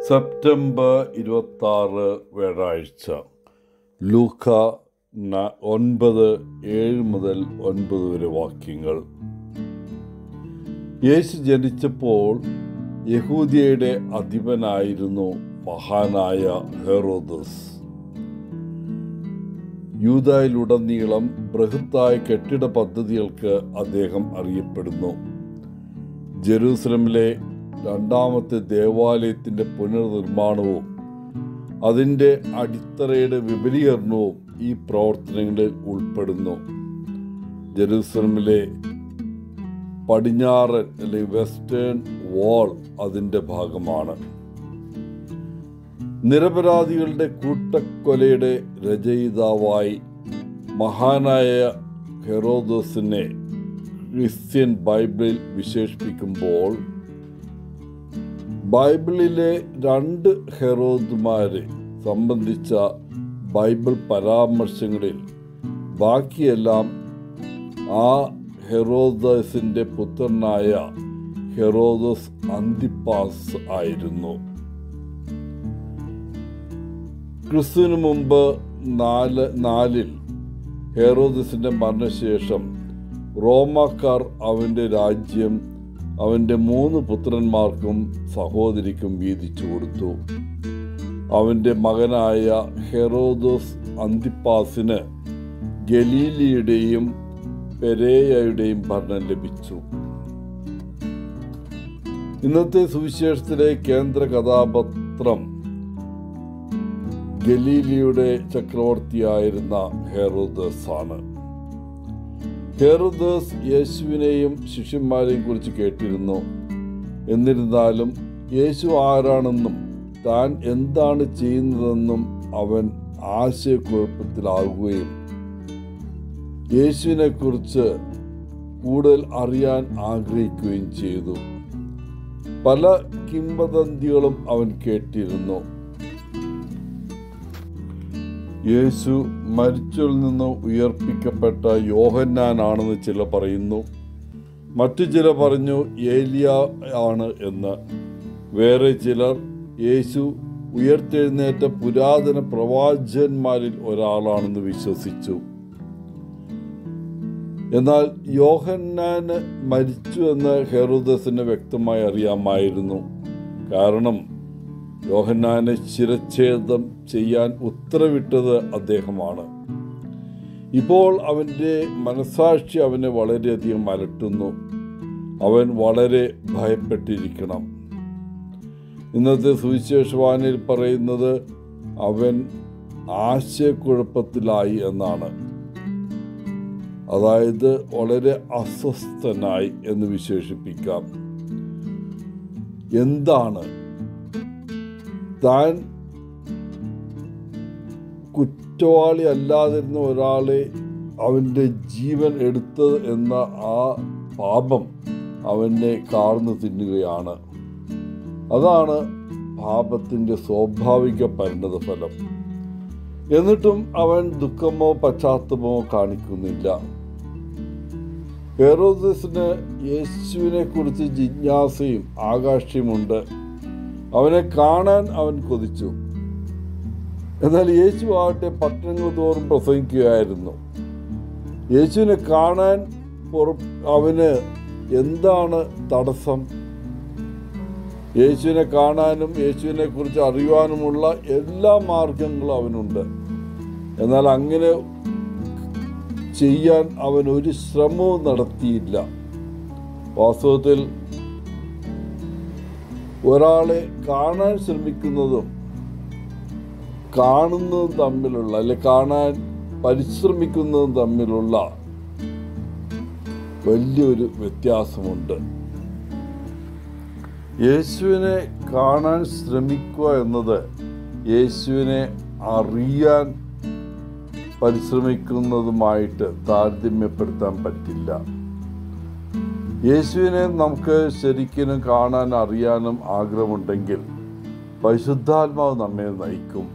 September 26 വ്യാഴാഴ്ച. ലൂക്ക 9:7 മുതൽ 9 വരെ വാക്യങ്ങൾ. യേശു ജനിച്ചപ്പോൾ യഹൂദിയയുടെ അധിപനായിരുന്നു മഹാനായ ഹെറോദസ്. യൂദായിലുടനീളം ബൃഹത്തായ കെട്ടിട പദ്ധതികൾക്ക് അദ്ദേഹം അറിയപ്പെടുന്നു. ജെറൂസലമിലെ രണ്ടാമത്തെ ദേവാലയത്തിൻ്റെ പുനർനിർമ്മാണവും അതിൻ്റെ അടിത്തറയുടെ വിപുലീകരണവും ഈ പ്രവർത്തനങ്ങളിൽ ഉൾപ്പെടുന്നു. ജെറൂസലമിലെ പടിഞ്ഞാറൻ അല്ലെങ്കിൽ വെസ്റ്റേൺ വാൾ അതിൻ്റെ ഭാഗമാണ്. നിരപരാധികളുടെ കൂട്ടക്കൊലയുടെ രചയിതാവായി മഹാനായ ഹെറോദോസിനെ ക്രിസ്ത്യൻ ബൈബിളിൽ വിശേഷിപ്പിക്കുമ്പോൾ ബൈബിളിലെ 2 ഹെറോദുമാരെ സംബന്ധിച്ച ബൈബിൾ പരാമർശങ്ങളിൽ ബാക്കിയെല്ലാം ആ ഹെറോദസിൻ്റെ പുത്രനായ ഹെറോദസ് അന്തിപ്പാസ് ആയിരുന്നു. ക്രിസ്തുവിന് മുമ്പ് 4 ഹെറോദസിൻ്റെ മരണശേഷം റോമാക്കാർ അവൻ്റെ രാജ്യം അവൻ്റെ 3 പുത്രന്മാർക്കും സഹോദരിക്കും വീതിച്ചു കൊടുത്തു. അവൻ്റെ മകനായ ഹെറോദോസ് അന്തിപ്പാസിന് ഗലീലിയുടെയും പെരേയയുടെയും ഭരണം ലഭിച്ചു. ഇന്നത്തെ സുവിശേഷത്തിലെ കേന്ദ്ര കഥാപാത്രം ഗലീലിയുടെ ചക്രവർത്തിയായിരുന്ന ഹെറോദസ് ആണ്. ഹെറോദസ് യേശുവിനെയും ശിഷ്യന്മാരെയും കുറിച്ച് കേട്ടിരുന്നു. എന്നിരുന്നാലും യേശു ആരാണെന്നും താൻ എന്താണ് ചെയ്യുന്നതെന്നും അവൻ ആശയക്കുഴപ്പത്തിലാവുകയും യേശുവിനെ കുറിച്ച് കൂടുതൽ അറിയാൻ ആഗ്രഹിക്കുകയും ചെയ്തു. പല കിംവദന്തികളും അവൻ കേട്ടിരുന്നു. യേശു മരിച്ചവരിൽ നിന്ന് ഉയർപ്പിക്കപ്പെട്ട യോഹന്നാനാണെന്ന് ചിലർ പറയുന്നു. മറ്റു ചിലർ പറഞ്ഞു ഏലിയ ആണ് എന്ന്. വേറെ ചിലർ യേശു ഉയർത്തെഴുന്നേറ്റ പുരാതന പ്രവാചകന്മാരിൽ ഒരാളാണെന്ന് വിശ്വസിച്ചു. എന്നാൽ യോഹന്നാന് മരിച്ചു എന്ന് ഹെറോദസിന് വ്യക്തമായി അറിയാമായിരുന്നു. കാരണം യോഹന്നാനെ ശിരച്ഛേദം ചെയ്യാൻ ഉത്തരവിട്ടത് അദ്ദേഹമാണ്. ഇപ്പോൾ അവൻ്റെ മനസാക്ഷി അവനെ വളരെയധികം അലട്ടുന്നു. അവൻ വളരെ ഭയപ്പെട്ടിരിക്കണം. ഇന്നത്തെ സുവിശേഷവാനിൽ പറയുന്നത് അവൻ ആശയക്കുഴപ്പത്തിലായി എന്നാണ്. അതായത് വളരെ അസ്വസ്ഥനായി എന്ന് വിശേഷിപ്പിക്കാം. എന്താണ് താൻ കുറ്റവാളി അല്ലാതിരുന്ന ഒരാളെ അവൻ്റെ ജീവൻ എടുത്തത് എന്ന ആ പാപം അവനെ കാർന്നു തിന്നുകയാണ്. അതാണ് പാപത്തിൻ്റെ സ്വാഭാവിക പരിണതഫലം. എന്നിട്ടും അവൻ ദുഃഖമോ പശ്ചാത്തലമോ കാണിക്കുന്നില്ല. ഹെറോദസിന് യേശുവിനെ കുറിച്ച് ജിജ്ഞാസയും ആകാംക്ഷയുമുണ്ട്. അവനെ കാണാൻ അവൻ കൊതിച്ചു. എന്നാൽ യേശു ആകട്ടെ പട്ടണങ്ങൾ തോറും പ്രസംഗിക്കുകയായിരുന്നു. യേശുവിനെ കാണാൻ അവന് എന്താണ് തടസ്സം? യേശുവിനെ കാണാനും യേശുവിനെ കുറിച്ച് അറിയുവാനുമുള്ള എല്ലാ മാർഗങ്ങളും അവനുണ്ട്. എന്നാൽ അങ്ങനെ ചെയ്യാൻ അവൻ ഒരു ശ്രമവും നടത്തിയില്ല. വാസ്തവത്തിൽ ഒരാളെ കാണാൻ ശ്രമിക്കുന്നതും കാണുന്നതും തമ്മിലുള്ള അല്ലെ കാണാൻ പരിശ്രമിക്കുന്നതും തമ്മിലുള്ള വലിയൊരു വ്യത്യാസമുണ്ട്. യേശുവിനെ കാണാൻ ശ്രമിക്കുക എന്നത് യേശുവിനെ അറിയാൻ പരിശ്രമിക്കുന്നതുമായിട്ട് താരതമ്യപ്പെടുത്താൻ പറ്റില്ല. യേശുവിനെ നമുക്ക് ശരിക്കും കാണാൻ അറിയാനും ആഗ്രഹമുണ്ടെങ്കിൽ പരിശുദ്ധാത്മാവ് നമ്മെ നയിക്കും.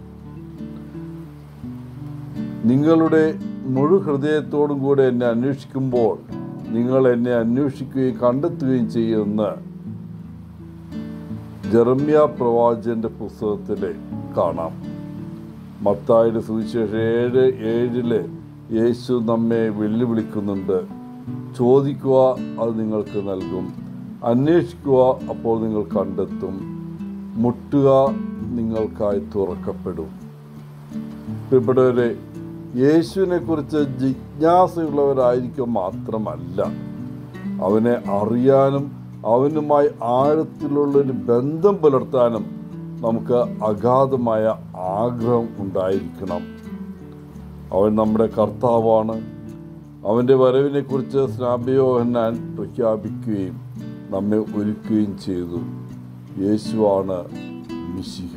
നിങ്ങളുടെ മുഴു ഹൃദയത്തോടും കൂടെ എന്നെ അന്വേഷിക്കുമ്പോൾ നിങ്ങൾ എന്നെ അന്വേഷിക്കുകയും കണ്ടെത്തുകയും ചെയ്യുമെന്ന് ജെറമ്യ പ്രവാചകന്റെ പുസ്തകത്തിൽ കാണാം. മത്തായിയുടെ സുവിശേഷം 7:7 യേശു നമ്മെ വെല്ലുവിളിക്കുന്നുണ്ട്. ചോദിക്കുക, അത് നിങ്ങൾക്ക് നൽകും. അന്വേഷിക്കുക, അപ്പോൾ നിങ്ങൾ കണ്ടെത്തും. മുട്ടുക, നിങ്ങൾക്കായി തുറക്കപ്പെടും. പ്രിയപ്പെട്ടവരെ, യേശുവിനെ കുറിച്ച് ജിജ്ഞാസയുള്ളവരായിരിക്കും മാത്രമല്ല, അവനെ അറിയാനും അവനുമായി ആഴത്തിലുള്ളൊരു ബന്ധം പുലർത്താനും നമുക്ക് അഗാധമായ ആഗ്രഹം ഉണ്ടായിരിക്കണം. അവൻ നമ്മുടെ കർത്താവാണ്. അവൻ്റെ വരവിനെക്കുറിച്ച് സ്നാപക യോഹന്നാൻ പ്രഖ്യാപിക്കുകയും നമ്മെ ഒരുക്കുകയും ചെയ്തു. യേശുവാണ് മിശിഹ.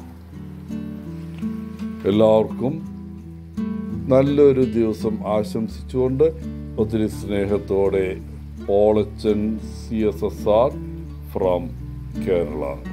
എല്ലാവർക്കും നല്ലൊരു ദിവസം ആശംസിച്ചുകൊണ്ട് ഒത്തിരി സ്നേഹത്തോടെ പോളച്ചൻ CSSR ഫ്രം കേരള.